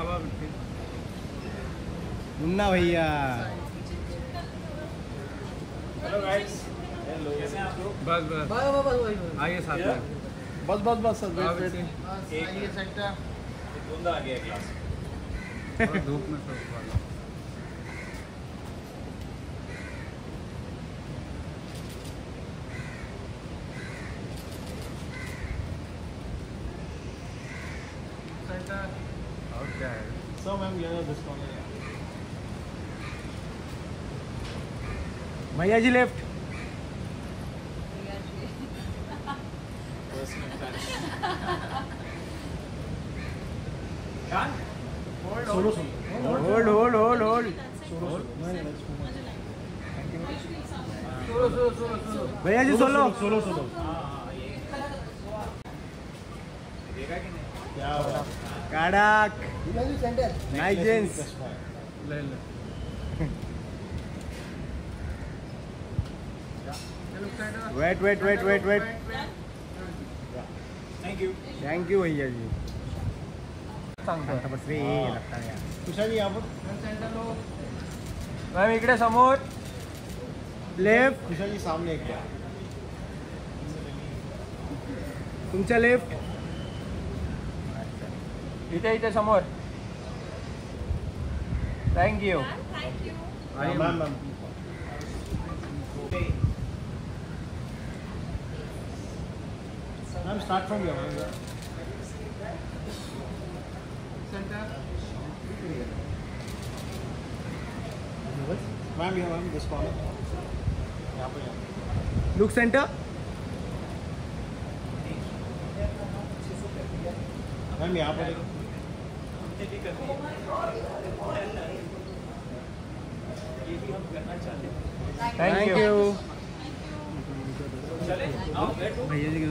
मुन्ना भैया। Hello guys, कैसे हैं आप लोग? बस आइए साथ में। बस सर एक बूंदा आ गया ग्लास। धूप में सब और क्या है? सर मैम ये डिस्काउंट भैया जी लेफ्ट। होल्ड भैया जी सोलो। देखा कि नहीं? क्या कड़क नाइस जेंस। ले वेट थैंक यू भैया जी। बस रे लगता है कुशाली यहाँ पर मॅम इकडे समोर लेफ्ट। कुशाली सामने एक तुमच्या लेफ्ट। इथे समोर। Thank you. Ma'am start from your ma'am ma'am this corner यहाँ पे लुक सेंटर। मैम यहाँ पर ये भी हम करना चाहते हैं। थैंक यू चले आओ बैठो। भैया जी